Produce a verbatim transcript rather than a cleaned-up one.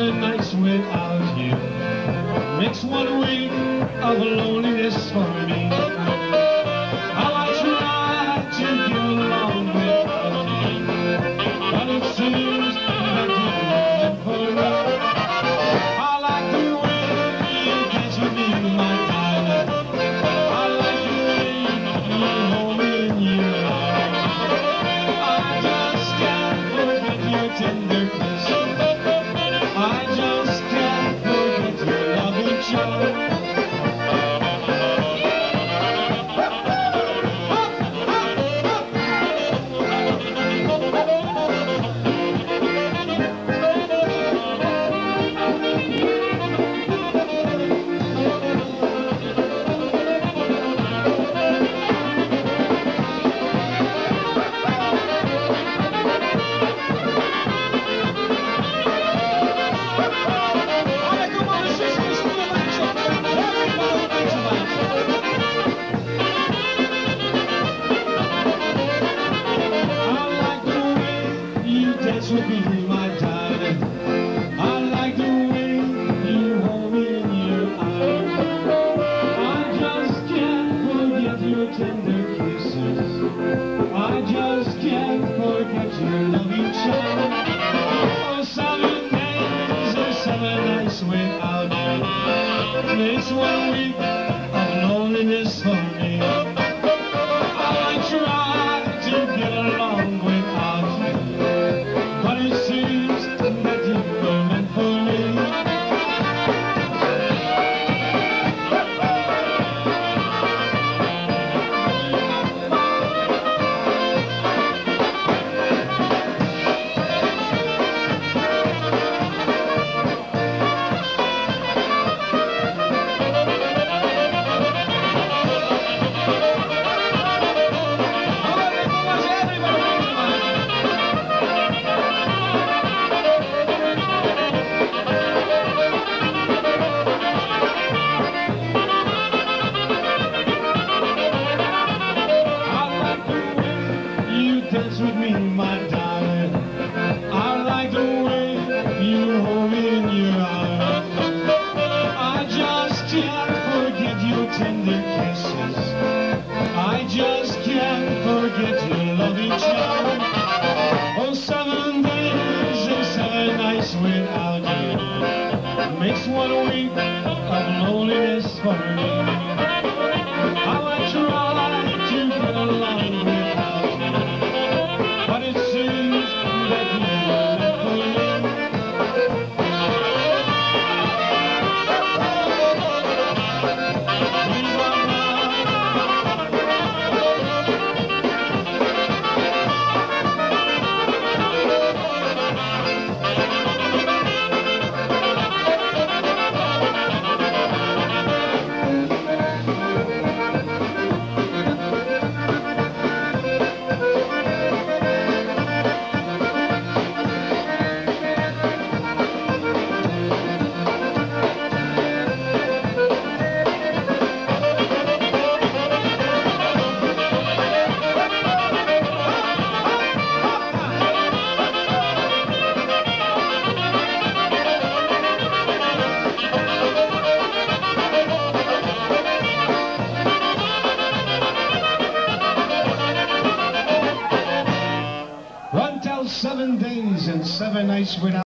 seven nights without you makes one week of loneliness for me. How I try to get along without you, but it seems that you're meant for me. I like the way you dance with me, my darling. I like the way you hold me in your arms. I just can't forget your tender kisses. I just can't forget your loving charm. With me, my darling. I like the way you hold me in your arms. I just can't forget your tender kisses. I just can't forget your loving charm. Oh, seven days or seven nights without you makes one week of loneliness for me. I try to get along without you, but it seems that you were meant for me. Dance with me, my darling. I like the way you hold me in your arms. I just can't forget your tender kisses. I just can't forget your loving charm. Oh, seven days and seven nights without you makes one week of loneliness for me. How I try to get along without you, but it seems that you were meant for me. Run till seven days and seven nights without